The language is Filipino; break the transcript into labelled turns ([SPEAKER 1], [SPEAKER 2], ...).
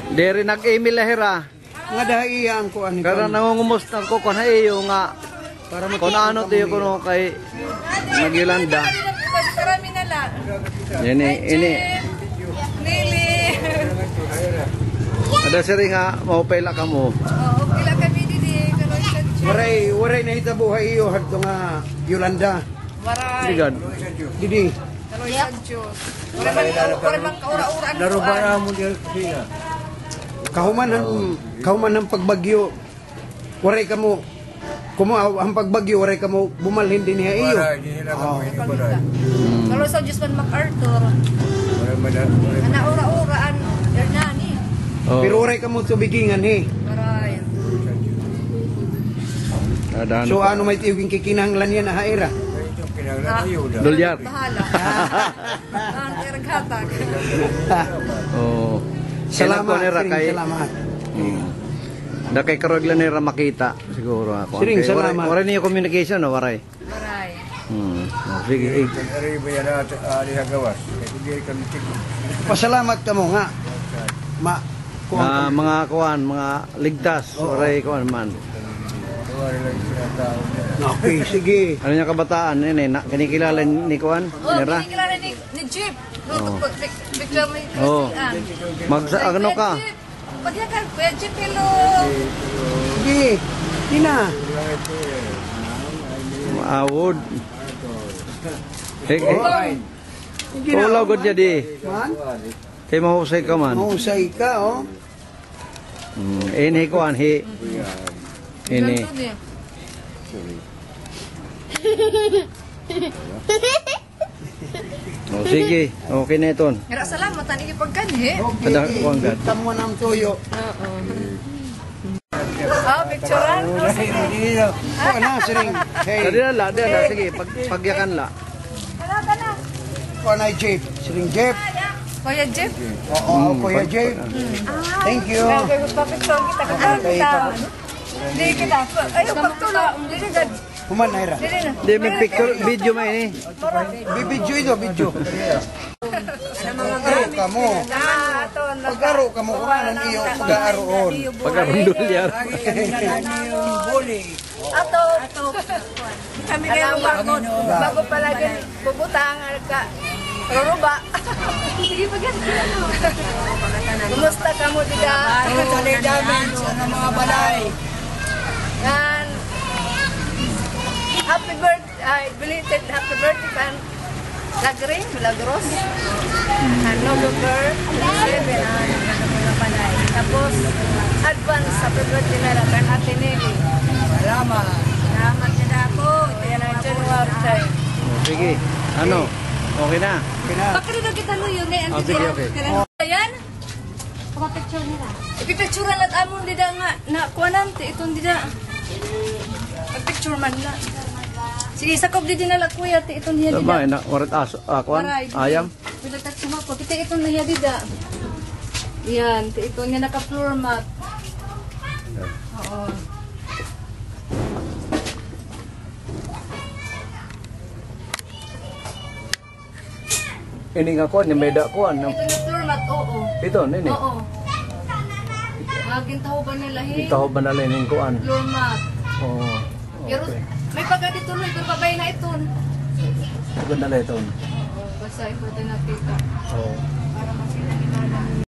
[SPEAKER 1] Dere nag-email lahira.
[SPEAKER 2] Nga dahil ang kuan ni.
[SPEAKER 1] Karena nangungumos ng ko kun hayo nga
[SPEAKER 2] Para
[SPEAKER 1] kung ano tayo kuno kay Nagyolanda.
[SPEAKER 3] Karami na lang.
[SPEAKER 1] Ini
[SPEAKER 3] Lili.
[SPEAKER 1] ada sering nga maupela ka mo.
[SPEAKER 3] Oo, kila kami didi.
[SPEAKER 2] Waray na hitabuhay iyo hadto nga Yolanda.
[SPEAKER 3] Waray.
[SPEAKER 1] Digad.
[SPEAKER 2] Didi.
[SPEAKER 3] Kaloy sa Diyos. Wala bang kaura-uraan ko.
[SPEAKER 4] Narubara mo diyan siya.
[SPEAKER 2] Kahuman ng pagbagyo. Waray ka mo. Kumaw ang pagbagyo waray ka mo bumalhin din niya iyo.
[SPEAKER 3] Kaloy sa Diyos man MacArthur. Ana ura-uraan. Hernani.
[SPEAKER 1] Oh.
[SPEAKER 2] Pero waray ka mo tubigingan
[SPEAKER 3] Waray.
[SPEAKER 1] Ada
[SPEAKER 2] So ano may tiyuging kikinahanglan yan na haira?
[SPEAKER 1] dolyar.
[SPEAKER 3] Bahala. Ang iraghatag.
[SPEAKER 1] Oh.
[SPEAKER 2] Salamat,
[SPEAKER 1] Siring,
[SPEAKER 2] Siring, salamat.
[SPEAKER 1] Da kay karogla ni ra makita siguro ako.
[SPEAKER 2] Siring, salamat.
[SPEAKER 1] Waray niyo communication no waray.
[SPEAKER 3] Waray.
[SPEAKER 1] Oh, sige.
[SPEAKER 2] Pasalamat ka mo nga.
[SPEAKER 1] Mga kuan, mga ligtas, waray kuan man.
[SPEAKER 2] Okay, sige.
[SPEAKER 1] Ano niya kabataan ini kinikilala ni kuan?
[SPEAKER 3] Oh,
[SPEAKER 1] Nira.
[SPEAKER 3] kinikilala ni Jeep. Picture mo yung
[SPEAKER 1] Oh. Ano ka?
[SPEAKER 3] Pagyakan, Kuya Jeep, hello.
[SPEAKER 2] Sige. Tina.
[SPEAKER 1] Awod. Hey,
[SPEAKER 2] Sige na.
[SPEAKER 1] Ulaw gud jadi.
[SPEAKER 2] Man,
[SPEAKER 1] Kay mahusay ka man.
[SPEAKER 2] mahusay ka, oh.
[SPEAKER 1] Ini kuan hi. Ini. Oh, sige. Okay na ito.
[SPEAKER 3] Kaya salamat, tani ipagkanhi.
[SPEAKER 1] Ada kuan gad.
[SPEAKER 2] Tamo ng tuyo.
[SPEAKER 3] Ah, picturean. Oh, sige.
[SPEAKER 2] Oh, na, Siring. Hey,
[SPEAKER 1] Dali na la, dali na. Sige, pagyakan la.
[SPEAKER 3] Wala na.
[SPEAKER 2] kuan ay Jeep. Siring Jeep.
[SPEAKER 3] Kuya Jeep.
[SPEAKER 2] Oo, Kuya Jeep. Thank you.
[SPEAKER 3] Kaya magpapicture kita kita. Hindi kita. Ayaw pagtulo. Hindi na.
[SPEAKER 2] Human, Naira.
[SPEAKER 3] Hindi na.
[SPEAKER 1] Di may picture video mo ini.
[SPEAKER 2] Bibidyo ito, video. Pagkaro ka mo. Pagkaro ka mo, kumanan iyo pag-aaroon.
[SPEAKER 1] Pagkarondolyar.
[SPEAKER 3] Ato. Kami kayo bago palagi bubutang ka. Ruruba. Sige pa Kumusta ka mo dida?
[SPEAKER 4] Tuloy damage sa mga balay.
[SPEAKER 3] Yan. Happy birthday, belated happy birthday kan Lagring, Milagros. November 7 mga panay. Tapos advance happy birthday na lang kan Ate Nelly.
[SPEAKER 4] Salamat.
[SPEAKER 3] Salamat din ako. Yan ang January time.
[SPEAKER 1] Sige. Ano? Okay na.
[SPEAKER 3] Bakit na kita lo yun eh?
[SPEAKER 1] Oh, sige, okay.
[SPEAKER 3] Ayan.
[SPEAKER 5] Pagka-picture nila.
[SPEAKER 3] Ipipicturean at amon dida nga na kuanante itong dida. Pag-picture man na. Sige, sakop di dinala kuya ti itong niya
[SPEAKER 1] Tama,
[SPEAKER 3] dida.
[SPEAKER 1] warat aso, kuan, ayam.
[SPEAKER 3] Pinagtak sama ko. Kita itong niya dida. Yan, ti itong niya naka-floor mat. Oo.
[SPEAKER 1] Ini nga kuan, yung meda kuan.
[SPEAKER 3] Ito yung floor mat, oo.
[SPEAKER 1] Ito, nini.
[SPEAKER 3] Oo. Magintaho ba nila
[SPEAKER 1] Itaw ba na lang yung kuan?
[SPEAKER 3] floor mat.
[SPEAKER 1] Oo.
[SPEAKER 3] Pero
[SPEAKER 1] Okay.
[SPEAKER 3] may pagkadituloy, pero babay na ito.
[SPEAKER 1] Ganda na ito.
[SPEAKER 3] Oo, basta ito din nakita.
[SPEAKER 1] Oo.